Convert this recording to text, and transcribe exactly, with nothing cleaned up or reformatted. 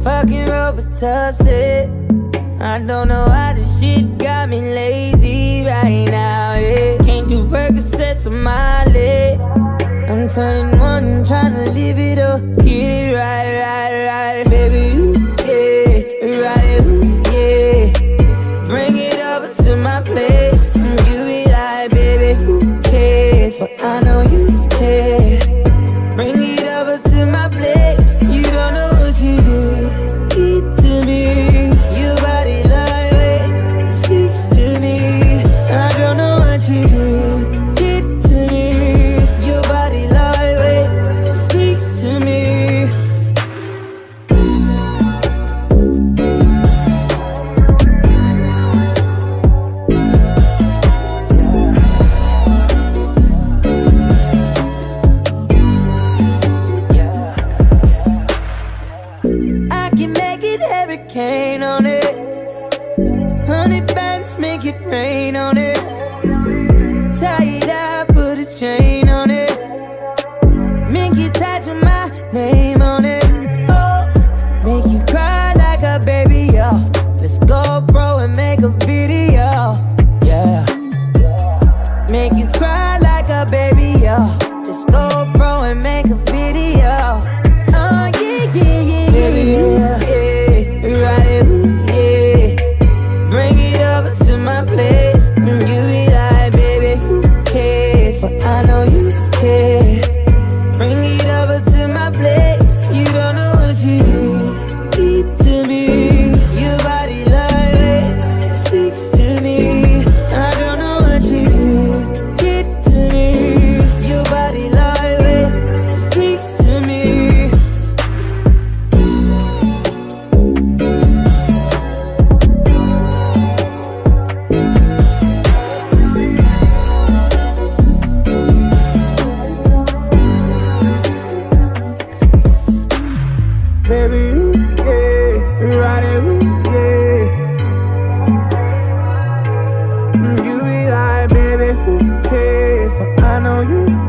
fucking Robitussin. I don't know why this shit got me lazy right now, yeah. Can't do Percocets on my leg. I'm turning one, trying to live it up. Get it right, right, right. Baby, ooh, yeah, right it, ooh, yeah. Bring it over to my place. You be like, baby, who cares? But I know you care. Bring it over to my place. You don't know what you do. Eat to me. Your body lightweight speaks to me. I don't know what you do. Get to me. Your body lightweight speaks to me. I can make it hurricane on it. Hundred bands make it rain on it. Tie it up, put a chain on it. Make you tattoo my name on it. Oh, make you cry like a baby, yo. Let's go, bro, and make a video, yeah. Make you cry like a baby, yo. Let's go, bro, and make a video. Oh, yeah, yeah, yeah, baby, yeah, yeah. Ride it, ooh, yeah. Bring it over to my place. You be like, baby, who cares? But I know you care. Bring it over to my place. You don't know what you do. Keep to me. Your body lightweight speaks to me. I don't know what you do. Get to me. Your body lightweight speaks to me. Baby, ooh, yeah, ride it, ooh, yeah. You be like, baby, who cares? I know you